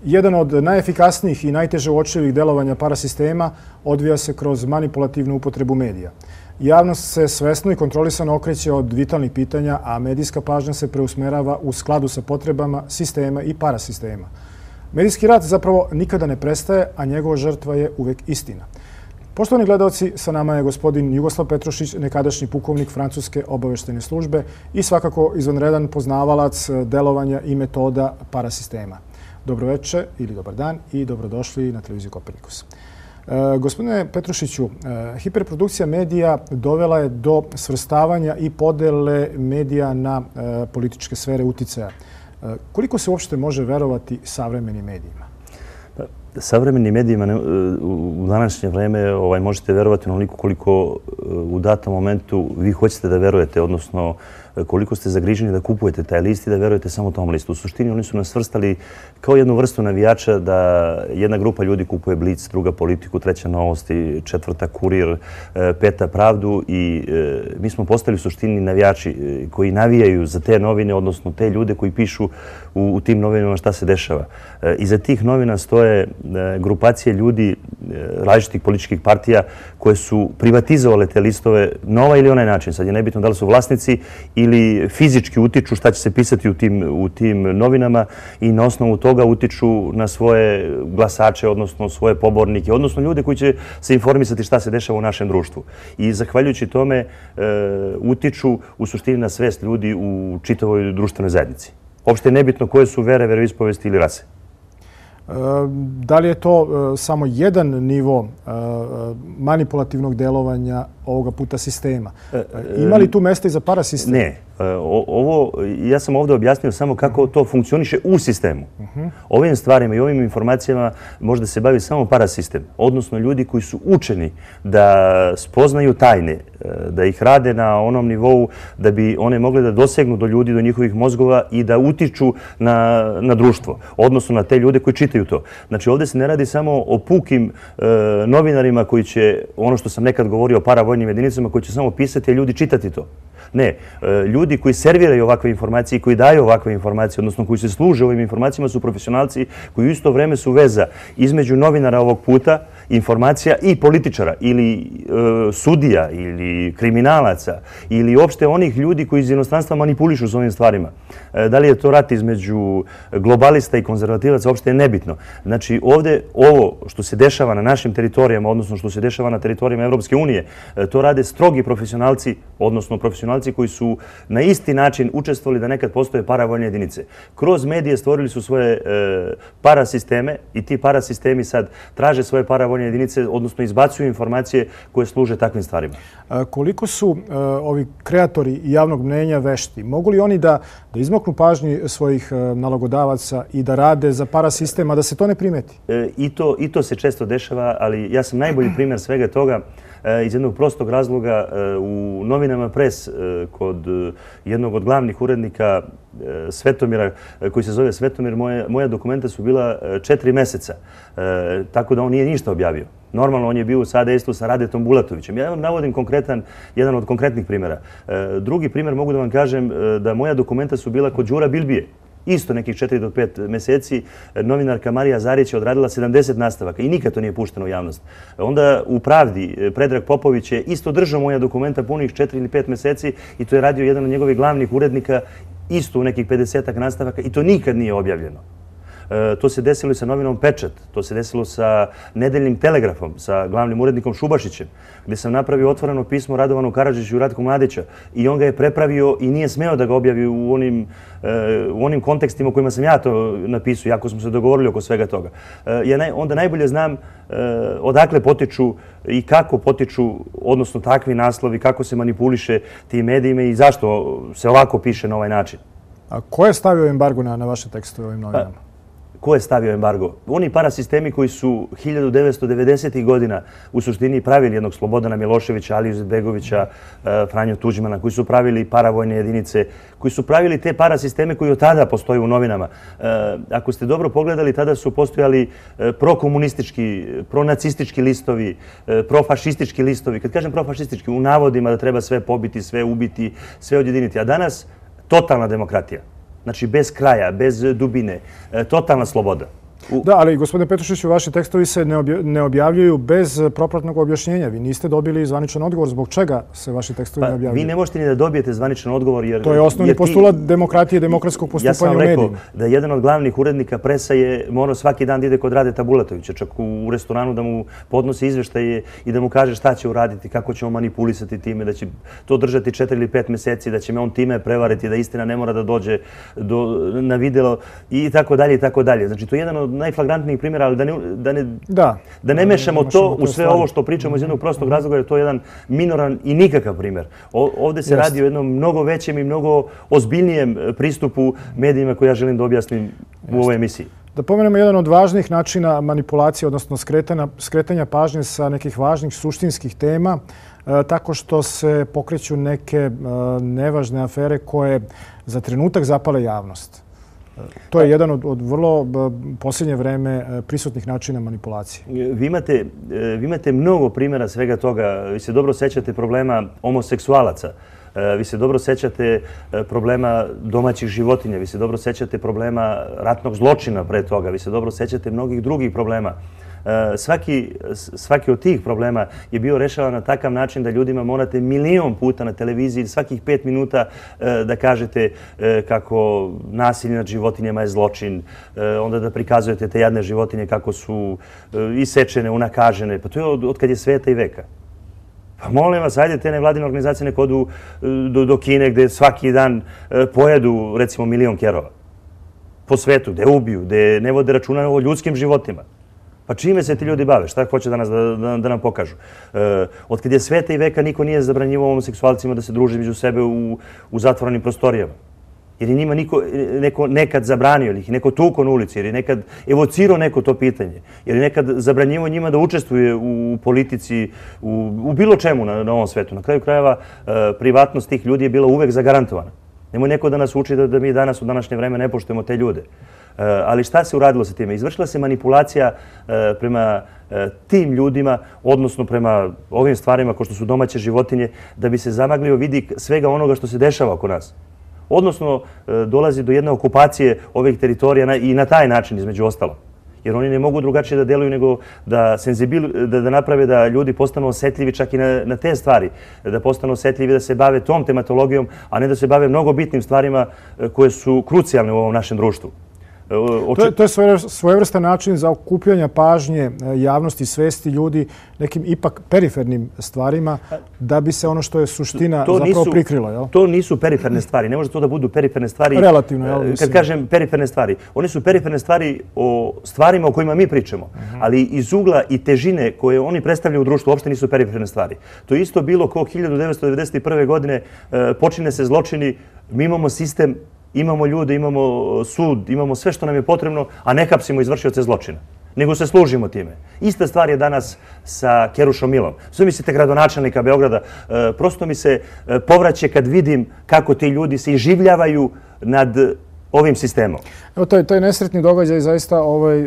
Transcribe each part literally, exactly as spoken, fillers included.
Jedan od najefikasnijih i najteže uočljivih delovanja parasistema odvija se kroz manipulativnu upotrebu medija. Javnost se svesno i kontrolisano okreće od vitalnih pitanja, a medijska pažnja se preusmerava u skladu sa potrebama sistema i parasistema. Medijski rat zapravo nikada ne prestaje, a njegova žrtva je uvek istina. Poštovani gledalci, sa nama je gospodin Jugoslav Petrušić, nekadašnji pukovnik Francuske obaveštene službe i svakako izvanredan poznavalac delovanja i metoda parasistema. Dobroveče ili dobar dan i dobrodošli na televiziju Kopernikus. Gospodine Petrušiću, hiperprodukcija medija dovela je do svrstavanja i podele medija na političke sfere uticaja. Koliko se uopšte može verovati savremenim medijima? Savremenim medijima u današnje vreme možete verovati onoliko koliko u datom momentu vi hoćete da verujete, odnosno koliko ste zagriženi da kupujete taj list i da verujete samo tom listu. U suštini oni su nas svrstali kao jednu vrstu navijača da jedna grupa ljudi kupuje Blic, druga Politiku, treća Novosti, četvrta Kurir, peta Pravdu i mi smo postali u suštini navijači koji navijaju za te novine, odnosno te ljude koji pišu u tim novinama šta se dešava. Iza tih novina stoje grupacije ljudi različitih političkih partija koje su privatizovale te listove na ovaj ili onaj način. Sad je nebitno da li su vlasnici ili fizički utiču šta će se pisati u tim, u tim novinama i na osnovu toga utiču na svoje glasače, odnosno svoje pobornike, odnosno ljude koji će se informisati šta se dešava u našem društvu. I zahvaljujući tome e, utiču u suštini na svest ljudi u čitavoj društvenoj zajednici. Uopšte je nebitno koje su vere, veroispovesti ili rase. Da li je to samo jedan nivo manipulativnog delovanja ovoga puta sistema? Ima li tu mesta i za parasistem? Ne. Ovo, ja sam ovdje objasnio samo kako to funkcioniše u sistemu. Ovim stvarima i ovim informacijama možda se bavi samo parasistem, odnosno ljudi koji su učeni da spoznaju tajne, da ih rade na onom nivou da bi one mogle da dosegnu do ljudi, do njihovih mozgova i da utiču na, na društvo, odnosno na te ljude koji čitaju to. Znači ovdje se ne radi samo o pukim e, novinarima koji će, ono što sam nekad govorio o paravojnim jedinicama, koji će samo pisati, a ljudi čitati to. Ne, e, ljudi koji serviraju ovakve informacije i koji daju ovakve informacije, odnosno koji se služe ovim informacijama su profesionalci koji u isto vreme su veza između novinara ovog puta, informacija i političara ili e, sudija ili kriminalaca ili uopšte onih ljudi koji iz inostranstva manipulišu s ovim stvarima. E, da li je to rat između globalista i konzervativaca, uopšte je nebitno. Znači ovdje ovo što se dešava na našim teritorijama, odnosno što se dešava na teritorijama Evropske unije, e, to rade strogi profesionalci, odnosno profesionalci koji su na isti način učestvovali da nekad postoje paravojne jedinice. Kroz medije stvorili su svoje e, parasisteme i ti parasistemi sad traže svoje paravojne jedinice, odnosno izbacuju informacije koje služe takvim stvarima. A koliko su a, ovi kreatori javnog mnenja vešti? Mogu li oni da, da izmaknu pažnji svojih a, nalogodavaca i da rade za parasistem, a da se to ne primeti? E, i, to, I to se često dešava, ali ja sam najbolji primjer svega toga iz jednog prostog razloga. U novinama Pres kod jednog od glavnih urednika Svetomira, koji se zove Svetomir, moje, moja dokumenta su bila četiri meseca, tako da on nije ništa objavio. Normalno on je bio u sadejstvu sa Radetom Bulatovićem. Ja vam navodim konkretan, jedan od konkretnih primjera. Drugi primjer mogu da vam kažem da moja dokumenta su bila kod Đura Bilbije. Isto nekih četiri do pet meseci novinarka Marija Zarić je odradila sedamdeset nastavaka i nikad to nije pušteno u javnost. Onda u Pravdi Predrag Popović je isto držao moja dokumenta punih četiri ili pet meseci i to je radio jedan od njegovih glavnih urednika isto u nekih pedesetak nastavaka i to nikad nije objavljeno. To se desilo i sa novinom Pečat, to se desilo sa Nedeljnim telegrafom, sa glavnim urednikom Šubašićem, gdje sam napravio otvoreno pismo Radovanu Karadžiću i Ratku Mladića i on ga je prepravio i nije smeo da ga objavi u onim, u onim kontekstima u kojima sam ja to napisao, jako smo se dogovorili oko svega toga. Ja naj, onda najbolje znam odakle potiču i kako potiču, odnosno takvi naslovi, kako se manipuliše tim medijima i zašto se ovako piše na ovaj način. A ko je stavio embargo na, na vaše tekstove ovim novinama? Pa, ko je stavio embargo? Oni parasistemi koji su hiljadu devetsto devedesetih godina u suštini pravili jednog Slobodana Miloševića, Aliju Izetbegovića, Franju Tuđmana, koji su pravili paravojne jedinice, koji su pravili te parasisteme koji od tada postoje u novinama. Ako ste dobro pogledali, tada su postojali prokomunistički, pronacistički listovi, profašistički listovi. Kad kažem profašistički, u navodima da treba sve pobiti, sve ubiti, sve odjediniti. A danas totalna demokratija. Znači, bez kraja, bez dubine, totalna sloboda. Da, ali gospodine Petrušiću, vaši tekstovi se ne objavljuju bez propratnog objašnjenja. Vi niste dobili zvaničan odgovor. Zbog čega se vaši tekstovi ne objavljuju? Vi ne možete ni da dobijete zvaničan odgovor. Jer, to je osnovni postulat demokratije i demokratskog postupanja u medijima. Ja sam vam rekao da jedan od glavnih urednika presa je morao svaki dan da ide kod Radeta Bulatovića, čak u restoranu da mu podnosi izveštaje i da mu kaže šta će uraditi, kako ćemo manipulisati time, da će to držati četiri ili pet meseci, da će me on time prevariti, da istina ne mora da dođe do, na video i tako dalje i tako dalje. Znači, to je jedan od najflagrantnijih primjera, ali da ne, da ne, da, da ne mešamo to u sve ovo što pričamo iz jednog prostog razloga, jer to je jedan minoran i nikakav primjer. O, ovdje se Just. radi o jednom mnogo većem i mnogo ozbiljnijem pristupu medijima koji ja želim da objasnim Just. u ovoj emisiji. Da pomenemo jedan od važnih načina manipulacije, odnosno skretanja, skretanja pažnje sa nekih važnih suštinskih tema, e, tako što se pokreću neke e, nevažne afere koje za trenutak zapale javnost. To je jedan od, od vrlo posljednje vreme prisutnih načina manipulacije. Vi imate, vi imate mnogo primjera svega toga. Vi se dobro sećate problema homoseksualaca. Vi se dobro sećate problema domaćih životinja. Vi se dobro sećate problema ratnog zločina pre toga. Vi se dobro sećate mnogih drugih problema. Svaki, svaki od tih problema je bio rešavan na takav način da ljudima morate milion puta na televiziji svakih pet minuta da kažete kako nasilje nad životinjama je zločin, onda da prikazujete te jadne životinje kako su isečene, unakažene. Pa to je od, od kad je sveta i veka. Pa molim vas, ajde te nevladine organizacije nek odu do, do Kine gde svaki dan pojedu recimo milion kerova. Po svetu, gde ubiju, gde ne vode računa o ljudskim životima. Pa čime se ti ljudi bave? Šta hoće danas da, da, da nam pokažu? E, od kad je sveta i veka niko nije zabranjivao homoseksualcima da se druže među sebe u, u zatvorenim prostorijama. Jer je njima niko, neko nekad zabranio, ili ih neko tuko na ulici, jer je nekad evocirao neko to pitanje, jer je nekad zabranjivao njima da učestvuje u politici, u, u bilo čemu na, na ovom svetu. Na kraju krajeva, e, privatnost tih ljudi je bila uvek zagarantovana. Nemoj neko da nas uči da, da mi danas u današnje vreme ne poštujemo te ljude. Ali šta se uradilo sa time? Izvršila se manipulacija prema tim ljudima, odnosno prema ovim stvarima kao što su domaće životinje, da bi se zamaglio vidik svega onoga što se dešava oko nas. Odnosno, dolazi do jedne okupacije ovih teritorija i na taj način, između ostalo. Jer oni ne mogu drugačije da deluju nego da, senzibil, da, da naprave da ljudi postanu osetljivi čak i na, na te stvari. Da postanu osetljivi da se bave tom tematologijom, a ne da se bave mnogo bitnim stvarima koje su krucijalne u ovom našem društvu. To je, to je svojevrstan način za okupljanje pažnje javnosti, svesti ljudi nekim ipak perifernim stvarima da bi se ono što je suština to zapravo nisu, prikrilo. Jel? To nisu periferne stvari. Ne može to da budu periferne stvari. Relativno, jel? Mislim. Kad kažem periferne stvari, one su periferne stvari o stvarima o kojima mi pričamo. Uh-huh. Ali iz ugla i težine koje oni predstavljaju u društvu uopšte nisu periferne stvari. To je isto bilo kao hiljadu devetsto devedeset prve. godine počine se zločini, mi imamo sistem, imamo ljude, imamo sud, imamo sve što nam je potrebno, a ne hapsimo izvršioce zločina, nego se služimo time. Ista stvar je danas sa Kerušom Milom. Sve mislite gradonačelnika Beograda, prosto mi se povraće kad vidim kako ti ljudi se iživljavaju nad ovim sistemom. Evo, taj, taj nesretni događaj zaista ovaj,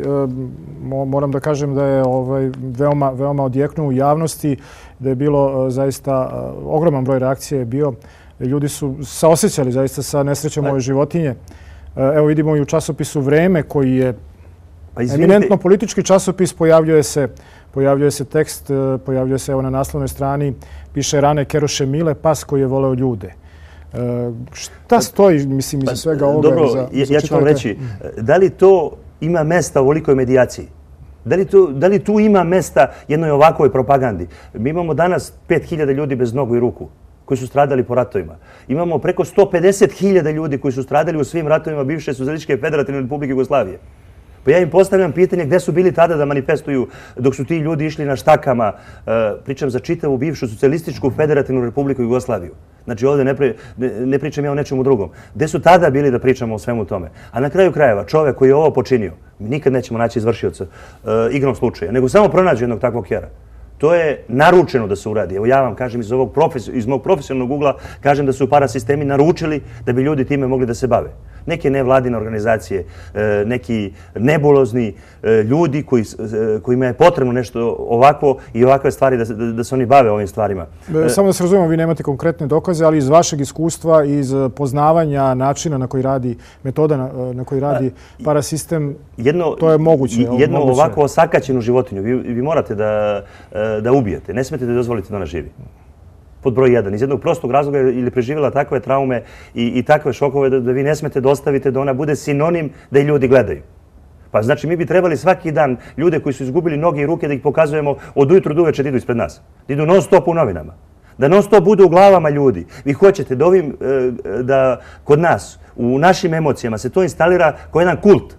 moram da kažem da je ovaj, veoma, veoma odjeknuo u javnosti, da je bilo zaista ogroman broj reakcije je bio. Ljudi su saosećali zaista sa nesrećom ove životinje. Evo vidimo i u časopisu Vreme, koji je pa eminentno politički časopis, pojavljuje se, pojavljuje se tekst, pojavljuje se evo na naslovnoj strani, piše rane Keruše Mile, pas koji je voleo ljude. E, šta stoji, mislim, iza svega ovoga? Dobro, za, ja, za ja ću vam reći, da li to ima mesta u ovolikoj medijaciji? Da li, to, da li tu ima mesta jednoj ovakvoj propagandi? Mi imamo danas pet hiljada ljudi bez nogu i ruku koji su stradali po ratovima. Imamo preko sto pedeset hiljada ljudi koji su stradali u svim ratovima bivše Socijalističke federativne Republike Jugoslavije. Pa ja im postavljam pitanje gde su bili tada da manifestuju dok su ti ljudi išli na štakama, pričam za čitavu bivšu Socijalističku federativnu Republiku Jugoslaviju. Znači ovdje ne, pri, ne, ne pričam ja o nečemu drugom. Gde su tada bili da pričamo o svemu tome? A na kraju krajeva, čovjek koji je ovo počinio, mi nikad nećemo naći izvršioca igrom slučaja, nego samo pronađu jednog takvog kjera. To je naručeno da se uradi. Evo ja vam kažem iz, ovog profes, iz mog profesionalnog ugla, kažem da su parasistemi naručili da bi ljudi time mogli da se bave. Neke nevladine organizacije, neki nebulozni ljudi kojima je potrebno nešto ovako i ovakve stvari da se oni bave ovim stvarima. Samo da se razumemo, vi nemate konkretne dokaze, ali iz vašeg iskustva, iz poznavanja načina na koji radi, metoda na koji radi parasistem, to je moguće. Jednu ovako osakaćenu životinju vi morate da ubijete. Ne smete da dozvolite da ona živi. Pod broj jedan. Iz jednog prostog razloga ili preživjela takve traume i takve šokove da vi ne smete da ostavite da ona bude sinonim da i ljudi gledaju. Pa znači mi bi trebali svaki dan ljude koji su izgubili noge i ruke da ih pokazujemo od ujutru do uveče da idu ispred nas. Da idu non stop u novinama. Da non stop budu u glavama ljudi. Vi hoćete da ovim, da kod nas, u našim emocijama se to instalira kao jedan kult.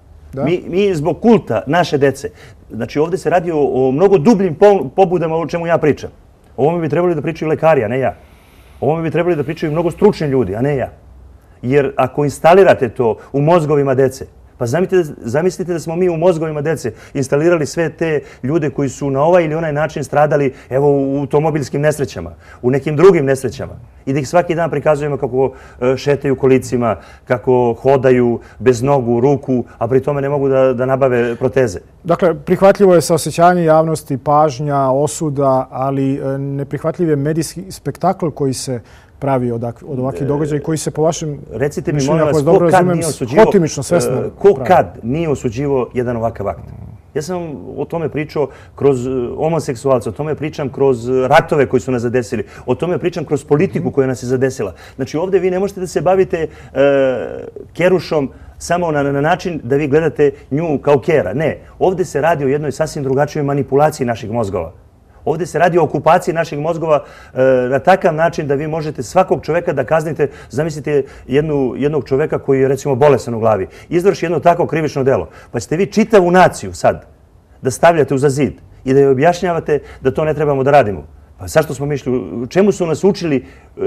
Mi zbog kulta naše dece, znači ovdje se radi o mnogo dubljim pobudama o čemu ja pričam. O ovome bi trebali da pričaju lekari, a ne ja. O ovome bi trebali da pričaju mnogo stručni ljudi, a ne ja. Jer ako instalirate to u mozgovima dece, pa zamislite da smo mi u mozgovima dece instalirali sve te ljude koji su na ovaj ili onaj način stradali evo u automobilskim nesrećama, u nekim drugim nesrećama i da ih svaki dan prikazujemo kako šetaju kolicima, kako hodaju bez nogu, ruku, a pri tome ne mogu da nabave proteze. Dakle, prihvatljivo je saosećanje javnosti, pažnja, osuda, ali neprihvatljiv je medijski spektakl koji se pravi od ovakvih događaja koji se po vašem mišljenju, ako je dobro razumem, hotimično svesno pravi. Ko kad nije osuđivo jedan ovakav akt? Ja sam o tome pričao kroz homoseksualce, o tome pričam kroz ratove koji su nas zadesili, o tome pričam kroz politiku koja nas je zadesila. Znači ovdje vi ne možete da se bavite kerušom samo na način da vi gledate nju kao kera. Ne, ovdje se radi o jednoj sasvim drugačijoj manipulaciji naših mozgova. Ovdje se radi o okupaciji naših mozgova na takav način da vi možete svakog čoveka da kaznite. Zamislite jednog čoveka koji je recimo bolestan u glavi. Izvrši jedno tako krivično delo. Pa ćete vi čitavu naciju sad da stavljate uza zid i da joj objašnjavate da to ne trebamo da radimo. Pa zašto smo mišli? Čemu su nas učili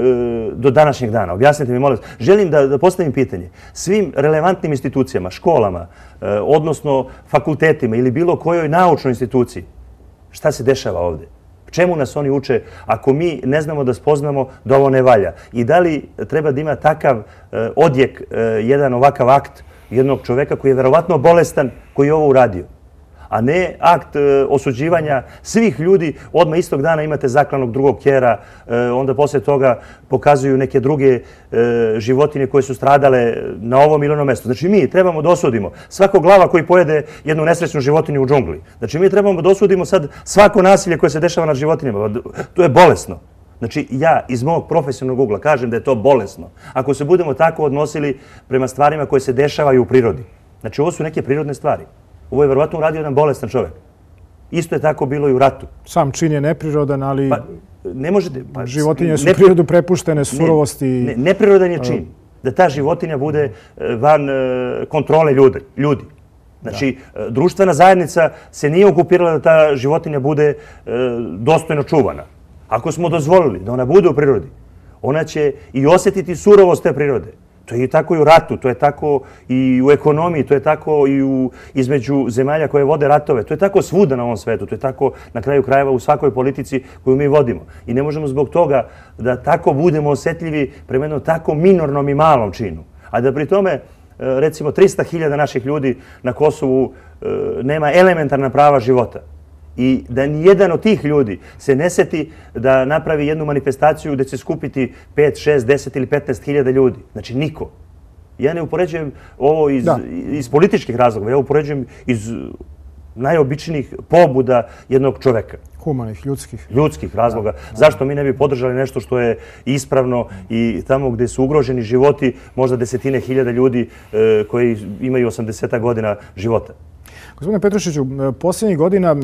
do današnjeg dana? Objasnite mi, molim vas. Želim da postavim pitanje. Svim relevantnim institucijama, školama, odnosno fakultetima ili bilo kojoj naučnoj instituciji, šta se dešava ovdje? Čemu nas oni uče ako mi ne znamo da spoznamo da ovo ne valja? I da li treba da ima takav odjek, jedan ovakav akt jednog čoveka koji je verovatno bolestan, koji je ovo uradio? A ne akt osuđivanja svih ljudi. Odmah istog dana imate zaklanog drugog kjera, onda poslije toga pokazuju neke druge životinje koje su stradale na ovom ili onom mjestu. Znači mi trebamo da osudimo svako glava koji pojede jednu nesrećnu životinju u džungli. Znači mi trebamo da osudimo sad svako nasilje koje se dešava nad životinjama. To je bolesno. Znači ja iz mog profesionalnog ugla kažem da je to bolesno. Ako se budemo tako odnosili prema stvarima koje se dešavaju u prirodi. Znači ovo su neke prirodne stvari. Ovo je verovatno uradio jedan bolestan čovjek. Isto je tako bilo i u ratu. Sam čin je neprirodan, ali ne možete, životinje su prirodu prepuštene surovosti. Neprirodan je čin da ta životinja bude van kontrole ljudi. Znači, društvena zajednica se nije okupirala da ta životinja bude dostojno čuvana. Ako smo dozvolili da ona bude u prirodi, ona će i osjetiti surovost te prirode. To je tako i u ratu, to je tako i u ekonomiji, to je tako i između zemalja koje vode ratove. To je tako svuda na ovom svetu, to je tako na kraju krajeva u svakoj politici koju mi vodimo. I ne možemo zbog toga da tako budemo osjetljivi prema jednom tako minornom i malom činu. A da pri tome, recimo, trista hiljada naših ljudi na Kosovu nema elementarna prava života. I da nijedan od tih ljudi se ne seti da napravi jednu manifestaciju gdje će skupiti pet, šest, deset ili petnaest hiljada ljudi. Znači niko. Ja ne upoređujem ovo iz političkih razloga, ja upoređujem iz najobičnijih pobuda jednog čoveka. Humanih, ljudskih. Ljudskih razloga. Zašto mi ne bi podržali nešto što je ispravno i tamo gdje su ugroženi životi možda desetine hiljada ljudi koji imaju osamdeset godina života. Gospodine Petrušiću, posljednjih godina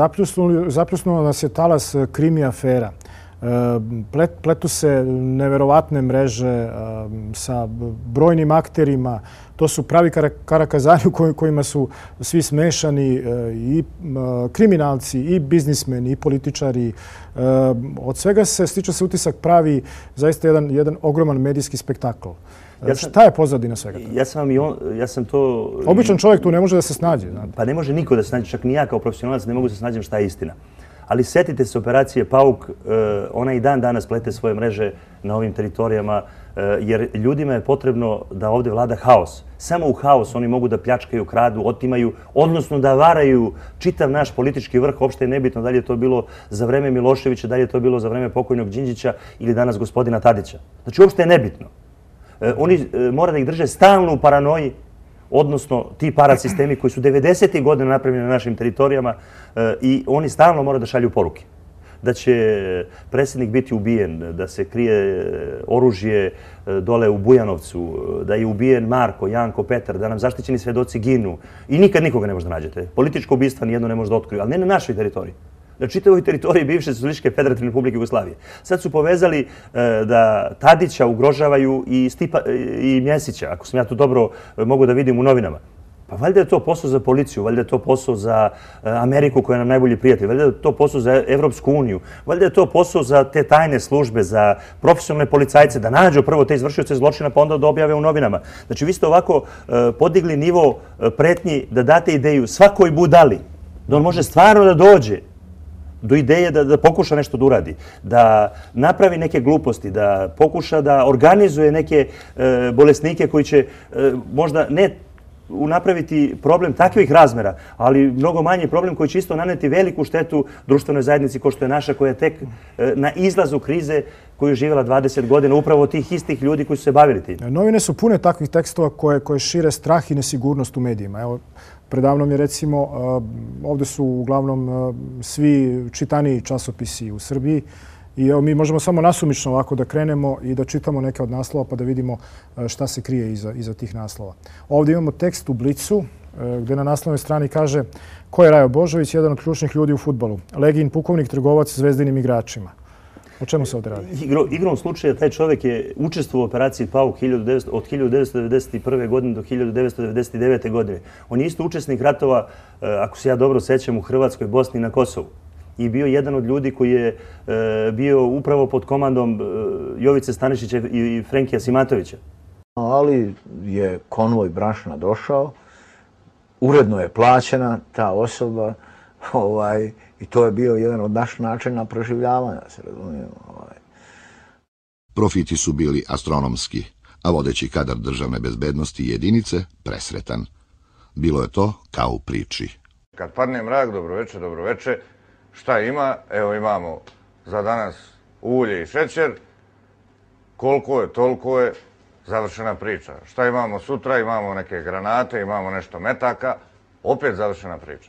zapljusnuo nas je talas krimi afera. Pletu se neverovatne mreže sa brojnim akterima. To su pravi karakazani u kojima su svi smešani i kriminalci, i biznismeni, i političari. Od svega se, stiče se utisak, pravi zaista jedan ogroman medijski spektakl. Šta je pozadina svega toga? Ja sam, ja sam to... Običan čovjek tu ne može da se snađe. Pa ne može niko da se snađe, čak ni ja kao profesionalac ne mogu da se snađem šta je istina. Ali setite se operacije Pauk, ona i dan danas plete svoje mreže na ovim teritorijama, jer ljudima je potrebno da ovdje vlada haos. Samo u haos oni mogu da pljačkaju, kradu, otimaju, odnosno da varaju čitav naš politički vrh. Uopšte je nebitno da li je to bilo za vreme Miloševića, da li je to bilo za vreme pokojnog Đinđića ili danas gospodina Tadića. Znači, uopšte je nebitno. Oni mora da ih drže stalno u paranoji, odnosno ti parasistemi koji su devedesetih godina napravljeni na našim teritorijama i oni stalno moraju da šalju poruke. Da će predsjednik biti ubijen, da se krije oružje dole u Bujanovcu, da je ubijen Marko, Janko, Petar, da nam zaštićeni svedoci ginu i nikad nikoga ne možda nađete. Političko ubistvo nijedno ne može da otkriju, ali ne na našoj teritoriji. Na čitavoj teritoriji bivše Socijalističke Federativne Republike Jugoslavije. Sad su povezali da Tadića ugrožavaju i, Stipa, i Mjesića, ako sam ja to dobro mogu da vidim u novinama. Pa valjda je to posao za policiju, valjda je to posao za Ameriku koja je nam najbolji prijatelj, valjda je to posao za Evropsku uniju, valjda je to posao za te tajne službe, za profesionalne policajce, da nađu prvo te izvršioce zločina pa onda da objave u novinama. Znači vi ste ovako podigli nivo pretnji da date ideju svakoj budali, da on može stvarno da dođe do ideje da, da pokuša nešto da uradi, da napravi neke gluposti, da pokuša da organizuje neke e, bolesnike koji će e, možda ne napraviti problem takvih razmera, ali mnogo manji problem koji će isto naneti veliku štetu društvenoj zajednici kao što je naša, koja je tek e, na izlazu krize koju je živjela dvadeset godina, upravo tih istih ljudi koji su se bavili tim. Novine su pune takvih tekstova koje, koje šire strah i nesigurnost u medijima. Evo, predavnom je recimo, ovdje su uglavnom svi čitaniji časopisi u Srbiji i evo, mi možemo samo nasumično ovako da krenemo i da čitamo neke od naslova pa da vidimo šta se krije iza, iza tih naslova. Ovdje imamo tekst u Blicu gdje na naslovnoj strani kaže ko je Rajo Božović, jedan od ključnih ljudi u fudbalu. Legin, pukovnik, trgovac zvezdinim igračima. O čemu se ovdje radi? Igro, igrom slučaja taj čovjek je učestvovao u operaciji Pauk od hiljadu devetsto devedeset prve. godine do hiljadu devetsto devedeset devete. godine. On je isto učesnik ratova, ako se ja dobro sećam, u Hrvatskoj, Bosni i na Kosovu. I bio jedan od ljudi koji je bio upravo pod komandom Jovice Stanišića i Frenkija Simatovića. Ali je konvoj brašna došao, uredno je plaćena ta osoba, ovaj, i to je bio jedan od naših načina proživljavanja, se razumijemo. Ovaj. Profiti su bili astronomski, a vodeći kadar državne bezbednosti i jedinice presretan. Bilo je to kao u priči. Kad padne mrak, dobroveče, dobroveče, šta ima? Evo imamo za danas ulje i šećer, koliko je, toliko je, završena priča. Šta imamo sutra? Imamo neke granate, imamo nešto metaka, opet završena priča.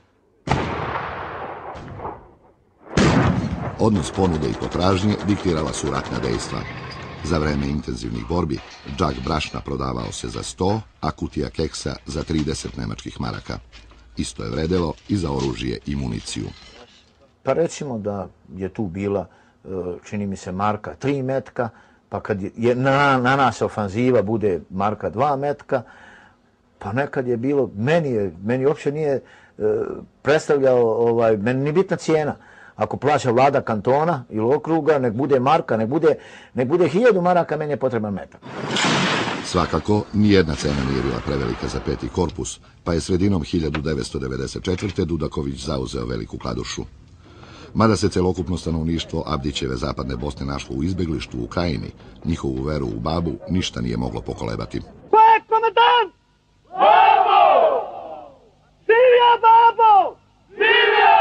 Odnos ponude i potražnje diktirala su ratna dejstva. Za vreme intenzivnih borbi, džak brašna prodavao se za sto, a kutija keksa za trideset nemačkih maraka. Isto je vredelo i za oružje i municiju. Pa recimo da je tu bila, čini mi se, marka tri metka, pa kad je na, na nas ofanziva bude marka dva metka, pa nekad je bilo, meni, je, meni uopće nije e, predstavljao, ovaj, meni nije bitna cijena. Ako plaća vlada kantona ili okruga, nek bude marka, nek bude, nek bude hiljadu maraka, meni je potreban metak. Svakako, nijedna cena nije bila prevelika za peti korpus, pa je sredinom hiljadu devetsto devedeset četvrte. Dudaković zauzeo Veliku Kladušu. Mada se celokupno stanovništvo Abdićeve zapadne Bosne našlo u izbeglištvu u Krajini, njihovu veru u babu ništa nije moglo pokolebati. Ko je komandant? Babo! Živio babo! Živio!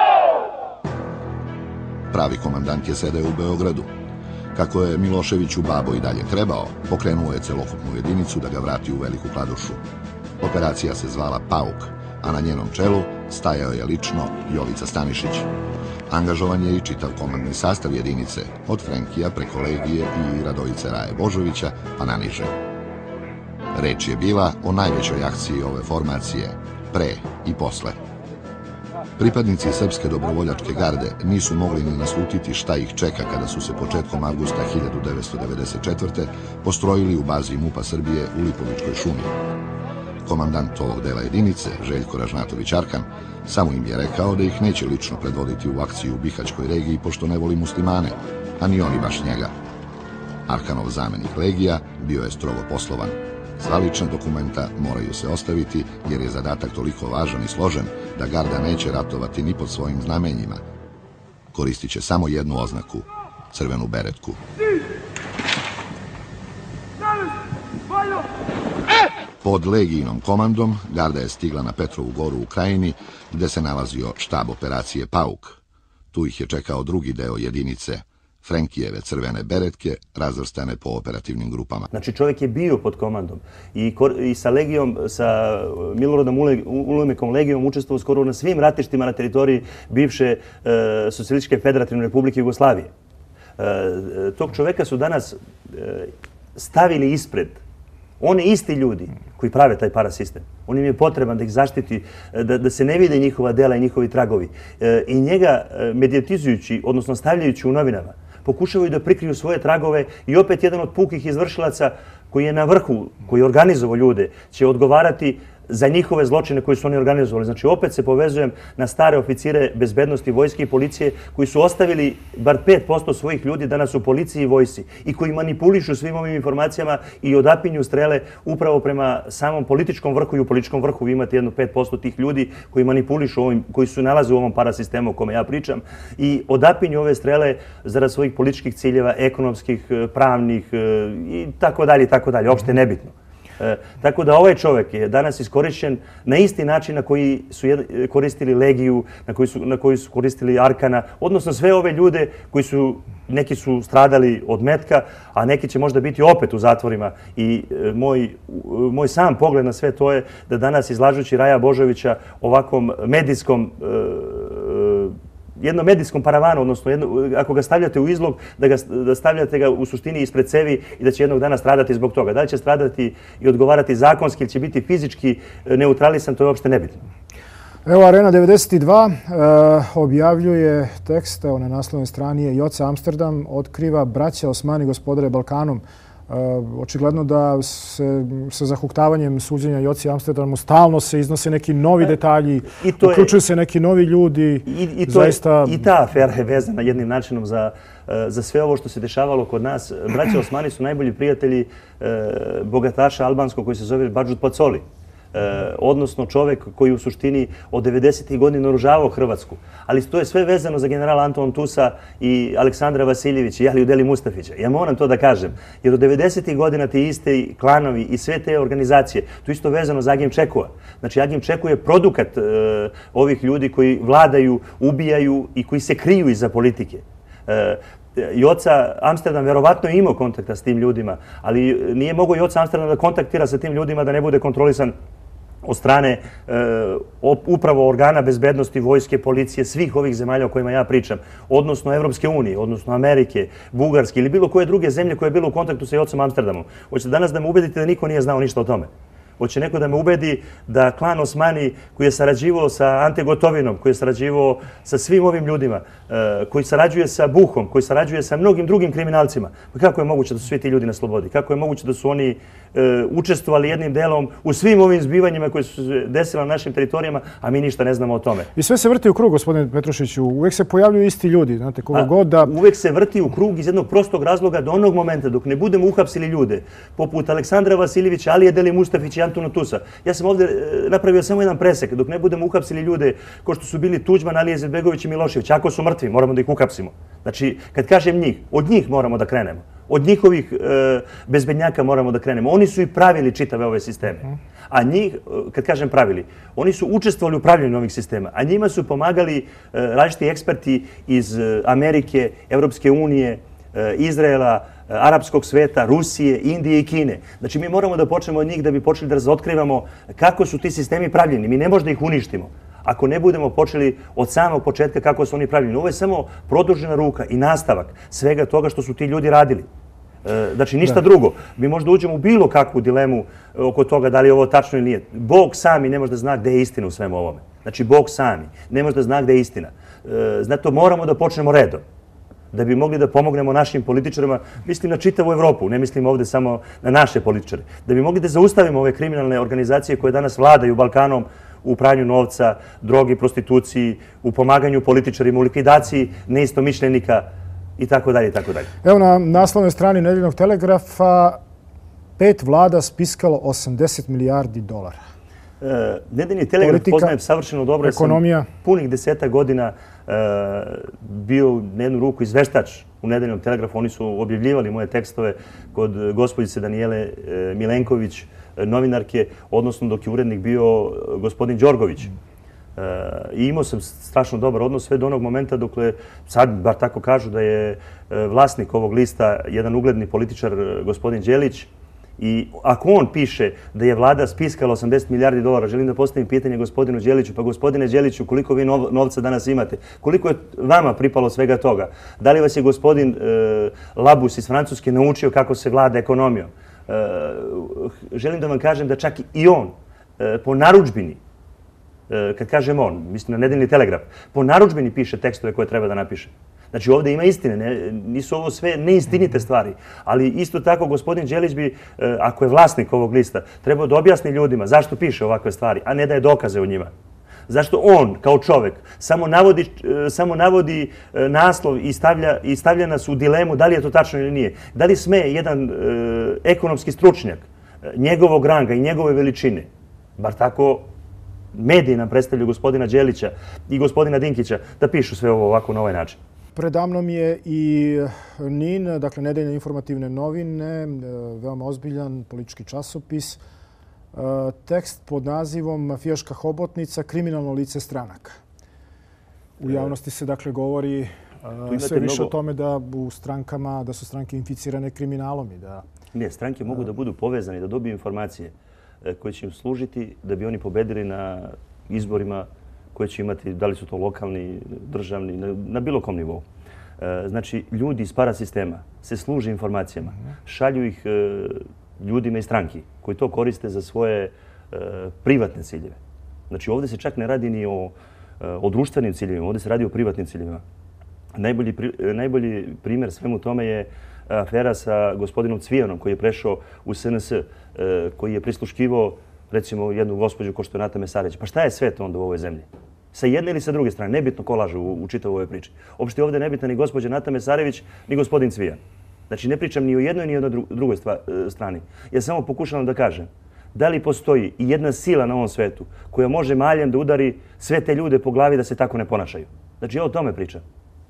Pravi komandant je sedeo u Beogradu. Kako je Miloševiću babo i dalje trebao, pokrenuo je celokupnu jedinicu da ga vrati u Veliku Kladušu. Operacija se zvala Pauk, a na njenom čelu stajao je lično Jovica Stanišić. Angažovan je i čitav komandni sastav jedinice, od Frenkija preko Legije i Radovice Raje Božovića pa na niže. Reč je bila o najvećoj akciji ove formacije, pre i posle. Pripadnici Srpske dobrovoljačke garde nisu mogli ni naslutiti šta ih čeka kada su se početkom avgusta hiljadu devetsto devedeset četvrte. postrojili u bazi MUP-a Srbije u Lipovičkoj šumi. Komandant ovog dela jedinice, Željko Ražnatović-Arkan, samo im je rekao da ih neće lično predvoditi u akciju u Bihaćkoj regiji pošto ne voli muslimane, a ni oni baš njega. Arkanov zamenik Legija bio je strogo poslovan. Sva lična dokumenta moraju se ostaviti jer je zadatak toliko važan i složen da garda neće ratovati ni pod svojim znamenjima. koristit će samo jednu oznaku, crvenu beretku. Pod Legijinom komandom garda je stigla na Petrovu goru u Krajini, gde se nalazio štab operacije Pauk. Tu ih je čekao drugi deo jedinice, Frenkijeve crvene beretke, razvrstane po operativnim grupama. Znači čovjek je bio pod komandom i, i sa Legijom, sa Miloradom Ulemekom Legijom učestvovao skoro na svim ratištima na teritoriji bivše e, Socijalističke federativne republike Jugoslavije. E, tog čovjeka su danas e, stavili ispred oni isti ljudi koji prave taj parasistem. On im je potreban da ih zaštiti, da, da se ne vide njihova dela i njihovi tragovi. E, I njega medijatizujući, odnosno stavljajući u novinama, pokušavaju da prikriju svoje tragove i opet jedan od pukih izvršilaca koji je na vrhu, koji je organizovao ljude, će odgovarati za njihove zločine koje su oni organizovali. Znači, opet se povezujem na stare oficire bezbednosti, vojske i policije koji su ostavili bar pet posto svojih ljudi danas u policiji i vojsci i koji manipulišu svim ovim informacijama i odapinju strele upravo prema samom političkom vrhu i u političkom vrhu. Vi imate jedno pet posto tih ljudi koji manipulišu ovim, koji su nalaze u ovom parasistemu o kome ja pričam i odapinju ove strele zarad svojih političkih ciljeva, ekonomskih, pravnih i tako dalje i tako dalje. Opšte nebitno. E, tako da ovaj čovjek je danas iskorišćen na isti način na koji su koristili Legiju, na koji su, na koji su koristili Arkana, odnosno sve ove ljude koji su, neki su stradali od metka, a neki će možda biti opet u zatvorima. I e, moj, moj sam pogled na sve to je da danas izlažući Raja Božovića ovakvom medijskom e, jednom medijskom paravanu, odnosno jedno, ako ga stavljate u izlog, da, ga, da stavljate ga u suštini ispred cevi i da će jednog dana stradati zbog toga. Da li će stradati i odgovarati zakonski ili će biti fizički neutralisan, to je uopšte nebitno. Evo, Arena devedeset dva e, objavljuje tekst, evo na naslovnoj strani je Joca Amsterdam, otkriva braća Osmani gospodare Balkanom. Uh, očigledno da se sa zahuktavanjem suđenja Joci Amsterdamu stalno se iznose neki novi detalji, uključuju se neki novi ljudi. I, i, to zaista... je, I ta afera je vezana jednim načinom za, za sve ovo što se dešavalo kod nas. Braća Osmani su najbolji prijatelji eh, bogataša albanskog koji se zove Badžut Pacoli. E, odnosno čovjek koji u suštini od devedesetih godina naoružavao Hrvatsku. Ali to je sve vezano za generala Antona Tusa i Aleksandra Vasiljevića i Aliju Deli Mustafića. Ja moram to da kažem, jer od devedesetih godina ti iste klanovi i sve te organizacije, to isto vezano za Agim Čekua. Znači, Agim Čeku je produkat e, ovih ljudi koji vladaju, ubijaju i koji se kriju iza politike. E, Joca Amsterdam verovatno je imao kontakta s tim ljudima, ali nije mogao Joca Amsterdam da kontaktira sa tim ljudima da ne bude kontrolisan od strane e, upravo organa bezbednosti, vojske, policije, svih ovih zemalja o kojima ja pričam, odnosno Evropske unije, odnosno Amerike, Bugarske ili bilo koje druge zemlje koje je bilo u kontaktu sa Jocom Amsterdamom. Hoćete danas da me ubedite da niko nije znao ništa o tome? Hoće neko da me ubedi da klan Osmani koji je sarađivao sa Ante Gotovinom, koji je sarađivao sa svim ovim ljudima, koji sarađuje sa Buhom, koji sarađuje sa mnogim drugim kriminalcima, pa kako je moguće da su svi ti ljudi na slobodi? Kako je moguće da su oni učestvovali jednim delom u svim ovim zbivanjima koji su se desili na našim teritorijama, a mi ništa ne znamo o tome? I sve se vrti u krug, gospodine Petrušiću. Uvijek se pojavljuju isti ljudi, znate, koga god da... Uvijek se vrti u krug iz jednog prostog razloga do onog momenta dok ne budemo uhapsili ljude, poput Aleksandra Vasiljevića, Alije Deli Mustafića i Antuna Tusa. Ja sam ovdje napravio samo jedan presek, dok ne budemo uhapsili ljude kao što su bili Tuđman, Alija Izetbegović i Milošević. Ako su mrtvi, moramo da ih uhapsimo. Znači, kad kažem njih, od njih moramo da krenemo. Od njihovih e, bezbednjaka moramo da krenemo. Oni su i pravili čitave ove sisteme. A njih, kad kažem pravili, oni su učestvovali u pravljenju ovih sistema. A njima su pomagali e, različiti eksperti iz Amerike, Evropske unije, e, Izraela, arapskog sveta, Rusije, Indije i Kine. Znači, mi moramo da počnemo od njih da bi počeli da razotkrivamo kako su ti sistemi pravljeni. Mi ne možemo da ih uništimo ako ne budemo počeli od samog početka kako su oni pravljeni. Ovo je samo produžena ruka i nastavak svega toga što su ti ljudi radili. Znači, ništa drugo. Mi možda uđemo u bilo kakvu dilemu oko toga da li je ovo tačno ili nije. Bog sami ne može da zna gde je istina u svemu ovome. Znači, Bog sami ne može da zna gde je istina. Zato moramo da počnemo redom da bi mogli da pomognemo našim političarima, mislim na čitavu Evropu, ne mislim ovdje samo na naše političare, da bi mogli da zaustavimo ove kriminalne organizacije koje danas vladaju Balkanom u pranju novca, drogi, prostituciji, u pomaganju političarima, u likvidaciji neistomišljenika i tako dalje i tako dalje. Evo na naslovnoj strani Nedeljnog telegrafa pet vlada spiskalo osamdeset milijardi dolara. Nedeljni telegraf poznajem savršeno dobro. Ekonomija. Ja sam punih deseta godina bio na jednu ruku izveštač u Nedeljnom telegrafu. Oni su objavljivali moje tekstove kod gospođice Danijele Milenković, novinarke, odnosno dok je urednik bio gospodin Đorgović. I imao sam strašno dobar odnos sve do onog momenta dokle, sad bar tako kažu da je vlasnik ovog lista jedan ugledni političar, gospodin Đelić. I ako on piše da je vlada spiskala osamdeset milijardi dolara, želim da postavim pitanje gospodinu Đeliću. Pa gospodine Đeliću, koliko vi novca danas imate? Koliko je vama pripalo svega toga? Da li vas je gospodin Labus iz Francuske naučio kako se vlada ekonomijom? Želim da vam kažem da čak i on po narudžbini, kad kažem on, mislim na Nedeljni telegraf, po narudžbini piše tekstove koje treba da napiše. Znači ovdje ima istine, nisu ovo sve neistinite stvari, ali isto tako gospodin Đelić bi, ako je vlasnik ovog lista, trebao da objasni ljudima zašto piše ovakve stvari, a ne daje dokaze o njima. Zašto on, kao čovek, samo navodi, samo navodi naslov i stavlja, i stavlja nas u dilemu da li je to tačno ili nije. Da li sme jedan ekonomski stručnjak njegovog ranga i njegove veličine, bar tako mediji nam predstavljaju gospodina Đelića i gospodina Dinkića, da pišu sve ovo ovako na ovaj način. Predamnom je i N I N, dakle Nedeljne informativne novine, veoma ozbiljan politički časopis. Tekst pod nazivom Mafijaška hobotnica, kriminalno lice stranaka. U javnosti se dakle govori sve više o tome da u strankama, da su stranke inficirane kriminalom i da... Ne, stranke mogu da budu povezane, da dobiju informacije koje će im služiti da bi oni pobedili na izborima koje će imati, da li su to lokalni, državni, na, na bilo kom nivou. E, znači, ljudi iz parasistema se služe informacijama, šalju ih e, ljudima iz stranki koji to koriste za svoje e, privatne ciljeve. Znači, ovdje se čak ne radi ni o, e, o društvenim ciljevima, ovdje se radi o privatnim ciljevima. Najbolji, pri, najbolji primjer svemu tome je afera sa gospodinom Cvijanom koji je prešao u S N S, e, koji je prisluškivao recimo jednu gospođu ko što je Nata Mesarović. Pa šta je sve to onda u ovoj zemlji? Sa jedne ili sa druge strane? Nebitno ko laže u, u čitavoj ovoj priči. Uopšte ovdje nebitna ni gospođa Nata Mesarović, ni gospodin Cvijan. Znači ne pričam ni o jednoj ni o dru, drugoj stva, strani. Ja samo pokušavam da kažem da li postoji i jedna sila na ovom svetu koja može maljem da udari sve te ljude po glavi da se tako ne ponašaju. Znači ja o tome pričam.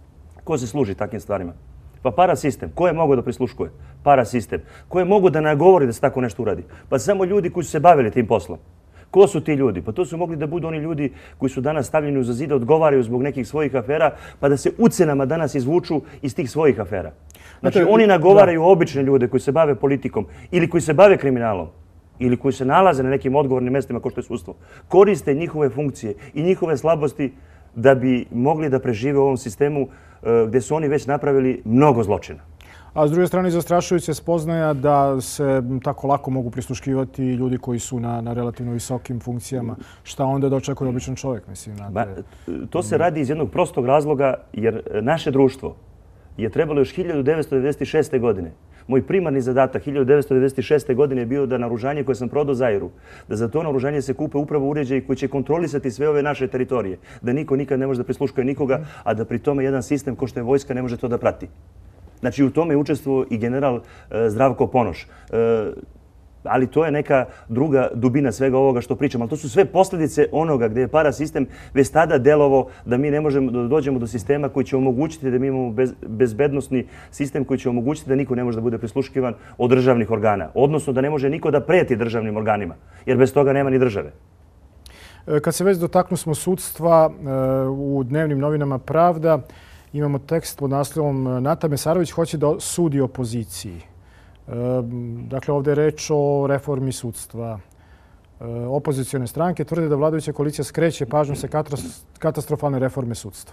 Ko se služi takvim stvarima? Pa parasistem. Ko je mogao da prisluškuje? Parasistem. Ko je mogao da nagovori da se tako nešto uradi? Pa samo ljudi koji su se bavili tim poslom. Ko su ti ljudi? Pa to su mogli da budu oni ljudi koji su danas stavljeni uza zid, odgovaraju zbog nekih svojih afera, pa da se ucenama danas izvuču iz tih svojih afera. Znači oni nagovaraju obične ljude koji se bave politikom ili koji se bave kriminalom ili koji se nalaze na nekim odgovornim mjestima kao što je sudstvo. Koriste njihove funkcije i njihove slabosti da bi mogli da prežive u ovom sistemu gdje su oni već napravili mnogo zločina. A s druge strane, zastrašujuća spoznaja da se tako lako mogu prisluškivati ljudi koji su na, na relativno visokim funkcijama. Šta onda da očekuje običan čovjek? Mislim, ba, to se radi iz jednog prostog razloga jer naše društvo je trebalo još hiljadu devetsto devedeset šeste. godine. Moj primarni zadatak hiljadu devetsto devedeset šeste. godine je bio da naoružanje koje sam prodao Zairu, da za to naoružanje se kupe upravo uređaji koji će kontrolisati sve ove naše teritorije. Da niko nikad ne može da prisluškuje nikoga, a da pri tome jedan sistem ko što je vojska ne može to da prati. Znači u tome je učestvovao i general e, Zdravko Ponoš. E, ali to je neka druga dubina svega ovoga što pričam. Ali to su sve posljedice onoga gdje je parasistem već tada delovo da mi ne možemo da dođemo do sistema koji će omogućiti da mi imamo bez, bezbednostni sistem koji će omogućiti da niko ne može da bude prisluškivan od državnih organa. Odnosno da ne može niko da preti državnim organima. Jer bez toga nema ni države. Kad se već dotaknu smo sudstva u dnevnim novinama Pravda, imamo tekst pod naslovom Nata Mesarović hoće da sudi opoziciji. Dakle, ovdje je reč o reformi sudstva. Opozicione stranke tvrde da vladajuća koalicija skreće pažnju sa katastrofalne reforme sudstva.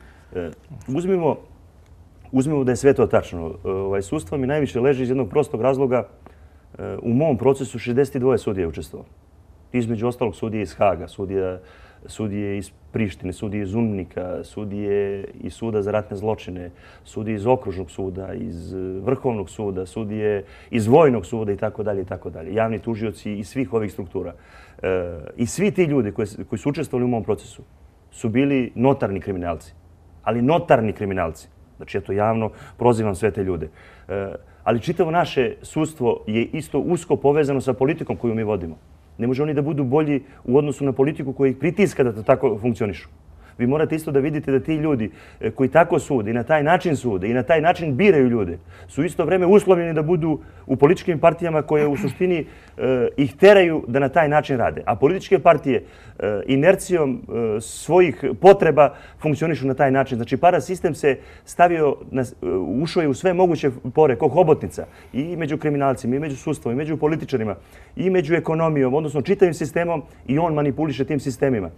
Uzmimo, uzmimo da je sve to tačno. Ovaj, sudstvo mi najviše leži iz jednog prostog razloga. U mom procesu šezdeset dva sudije učestvovalo. Između ostalog sudije iz Haga, sudija sudije iz Prištine, sudije iz Umnika, sudije iz Suda za ratne zločine, sudije iz Okružnog suda, iz Vrhovnog suda, sudije iz Vojnog suda i tako dalje i tako dalje. Javni tužioci iz svih ovih struktura. E, I svi ti ljudi koji, koji su učestvovali u mom procesu su bili notarni kriminalci. Ali notarni kriminalci. Znači, ja to javno prozivam sve te ljude. E, ali čitavo naše sudstvo je isto usko povezano sa politikom koju mi vodimo. Ne može oni da budu bolji u odnosu na politiku koja ih pritiska da to tako funkcionišu. Vi morate isto da vidite da ti ljudi koji tako sude i na taj način sude i na taj način biraju ljude su isto vreme uslovljeni da budu u političkim partijama koje u suštini e, ih teraju da na taj način rade. A političke partije e, inercijom e, svojih potreba funkcionišu na taj način. Znači parasistem se stavio, na, ušao je u sve moguće pore, kao hobotnica i među kriminalcima, i među sudstvom, i među političarima, i među ekonomijom, odnosno čitavim sistemom i on manipuliše tim sistemima.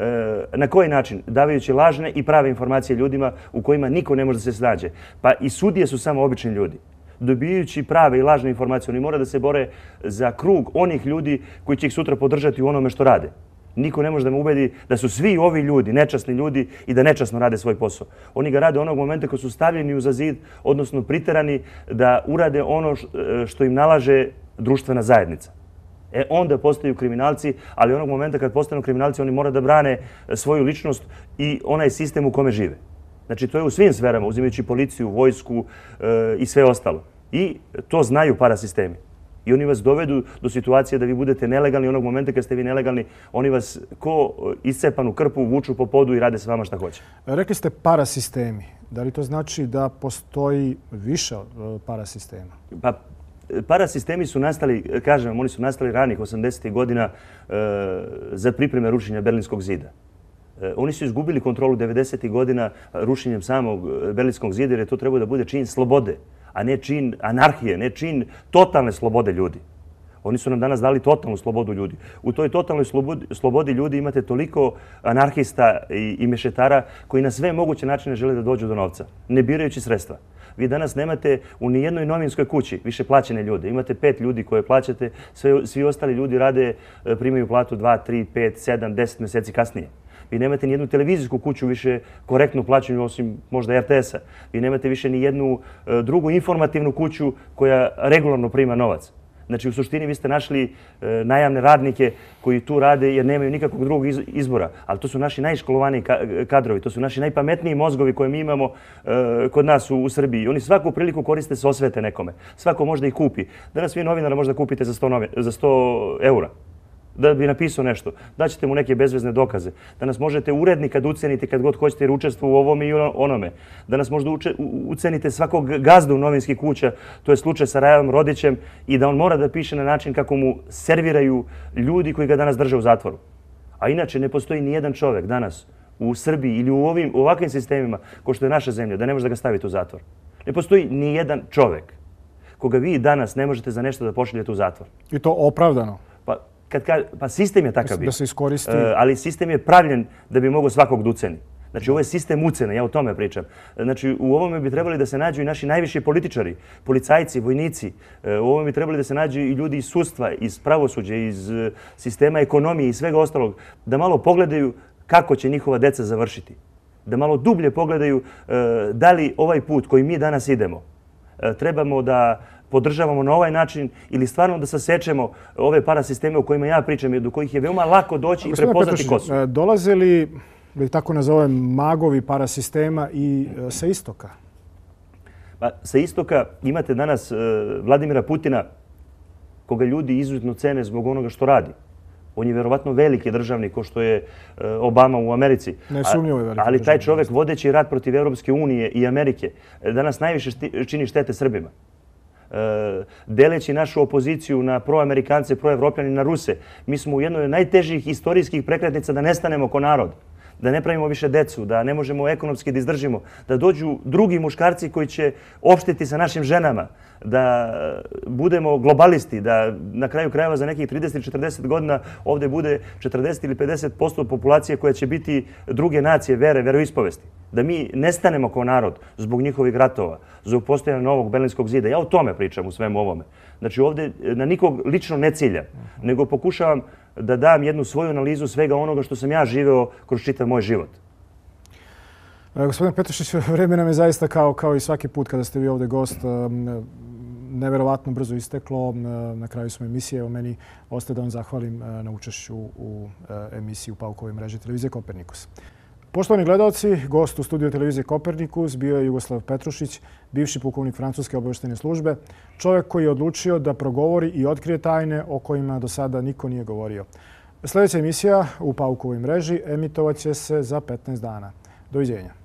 Na koji način? Davajući lažne i prave informacije ljudima u kojima niko ne može da se snađe. Pa i sudije su samo obični ljudi. Dobijajući prave i lažne informacije, oni moraju da se bore za krug onih ljudi koji će ih sutra podržati u onome što rade. Niko ne može da me ubedi da su svi ovi ljudi nečasni ljudi i da nečasno rade svoj posao. Oni ga rade onog momenta kad su stavljeni uza zid, odnosno priterani da urade ono što im nalaže društvena zajednica. E, onda postaju kriminalci, ali onog momenta kad postanu kriminalci oni moraju da brane svoju ličnost i onaj sistem u kome žive. Znači to je u svim sferama, uzimajući policiju, vojsku e, i sve ostalo. I to znaju parasistemi. I oni vas dovedu do situacije da vi budete nelegalni. Onog momenta kad ste vi nelegalni, oni vas ko iscepanu krpu vuču po podu i rade s vama šta hoće. Rekli ste parasistemi. Da li to znači da postoji više parasistema? Pa, parasistemi su nastali, kažem, oni su nastali ranih osamdesetih godina e, za pripreme rušenja Berlinskog zida. E, oni su izgubili kontrolu devedesetih godina rušenjem samog Berlinskog zida jer je to trebalo da bude čin slobode, a ne čin anarhije, ne čin totalne slobode ljudi. Oni su nam danas dali totalnu slobodu ljudi. U toj totalnoj slobodi, slobodi ljudi imate toliko anarhista i, i mešetara koji na sve moguće načine žele da dođu do novca, ne birajući sredstva. Vi danas nemate u nijednoj novinskoj kući više plaćene ljude. Imate pet ljudi koje plaćate, sve, svi ostali ljudi rade, primaju platu dva, tri, pet, sedam, deset mjeseci kasnije. Vi nemate ni jednu televizijsku kuću više korektno plaćenu, osim možda er te esa. Vi nemate više ni jednu drugu informativnu kuću koja regularno prima novac. Znači, u suštini vi ste našli e, najamne radnike koji tu rade jer nemaju nikakvog drugog iz, izbora. Ali to su naši najškolovaniji ka, kadrovi, to su naši najpametniji mozgovi koje mi imamo e, kod nas u, u Srbiji. Oni svaku priliku koriste se osvete nekome. Svako možda ih kupi. Danas vi novinara možda kupite za sto, novi, za sto eura da bi napisao nešto. Daćete mu neke bezvezne dokaze. Danas možete urednika da ucenite kad god hoćete jer učestvuje u ovome i onome. Danas možda uče, ucenite svakog gazdu novinskih kuća, to je slučaj sa Rajom Rodićem, i da on mora da piše na način kako mu serviraju ljudi koji ga danas drže u zatvoru. A inače ne postoji ni jedan čovjek danas u Srbiji ili u, ovim, u ovakvim sistemima kao što je naša zemlja da ne može da ga stavite u zatvor. Ne postoji ni jedan čovjek koga vi danas ne možete za nešto da pošaljete u zatvor. I to opravdano? Pa, Kad ka, pa sistem je takav bio. Da se iskoristi. E, ali sistem je pravljen da bi mogao svakog da uceni. Znači, ovo je sistem ucene, ja o tome pričam. Znači, u ovome bi trebali da se nađu i naši najviši političari, policajci, vojnici. E, u ovome bi trebali da se nađu i ljudi iz sudstva, iz pravosuđa, iz e, sistema ekonomije i svega ostalog, da malo pogledaju kako će njihova deca završiti. Da malo dublje pogledaju e, da li ovaj put koji mi danas idemo e, trebamo da podržavamo na ovaj način ili stvarno da sasečemo ove parasisteme o kojima ja pričam i do kojih je veoma lako doći i prepoznati ko su. Dolaze li, da tako nazovem, magovi parasistema i sa istoka? Pa, sa istoka imate danas uh, Vladimira Putina, koga ljudi izuzetno cene zbog onoga što radi. On je vjerovatno veliki državnik, kao što je uh, Obama u Americi. Ne sumnjivo je veliki. Ali taj čovjek vodeći rat protiv Europske unije i Amerike danas najviše šti, čini štete Srbima. Deleći našu opoziciju na proamerikance, proevropljane i na Ruse. Mi smo u jednoj od najtežih istorijskih prekretnica da nestanemo ko narod, da ne pravimo više decu, da ne možemo ekonomski da izdržimo, da dođu drugi muškarci koji će opštiti sa našim ženama, da budemo globalisti, da na kraju krajeva za nekih trideset ili četrdeset godina ovdje bude četrdeset ili pedeset posto populacije koja će biti druge nacije, vere, veroispovesti. Da mi nestanemo kao narod zbog njihovih ratova, zbog postojanja novog Berlinskog zida. Ja o tome pričam u svemu ovome. Znači ovdje na nikog lično ne ciljam, nego pokušavam da dam jednu svoju analizu svega onoga što sam ja živeo kroz čitav moj život. Gospodin Petrušić, vreme nam je zaista kao, kao i svaki put kada ste vi ovdje gost neverovatno brzo isteklo. Na kraju smo emisije. O meni ostaje da vam zahvalim na učešću u emisiji u Paukovoj mreži televizije Kopernikus. Poštovani gledalci, gost u studiju televizije Kopernikus bio je Jugoslav Petrušić, bivši pukovnik Francuske obavještajne službe, čovjek koji je odlučio da progovori i otkrije tajne o kojima do sada niko nije govorio. Sljedeća emisija u Paukovoj mreži emitovat će se za petnaest dana. Doviđenja.